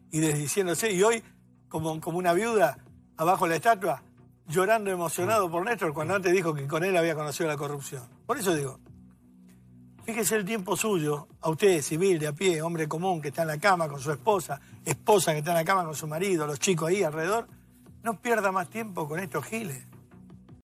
y desdiciéndose. Y hoy, como una viuda, abajo de la estatua, llorando emocionado por Néstor, cuando antes dijo que con él había conocido la corrupción. Por eso digo, fíjese el tiempo suyo, a usted, civil, de a pie, hombre común, que está en la cama con su esposa que está en la cama con su marido, los chicos ahí alrededor, no pierda más tiempo con estos giles.